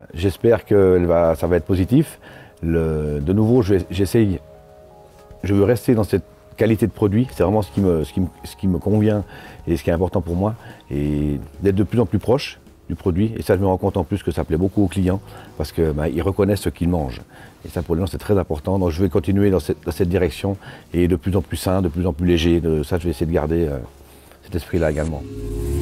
J'espère que ça va être positif. De nouveau, je veux rester dans cette qualité de produit. C'est vraiment ce qui me convient et ce qui est important pour moi. Et d'être de plus en plus proche du produit. Et ça, je me rends compte en plus que ça plaît beaucoup aux clients parce qu'ils reconnaissent ce qu'ils mangent. Et ça, pour les gens, c'est très important. Donc, je vais continuer dans cette direction et de plus en plus sain, de plus en plus léger. Ça, je vais essayer de garder cet esprit-là également.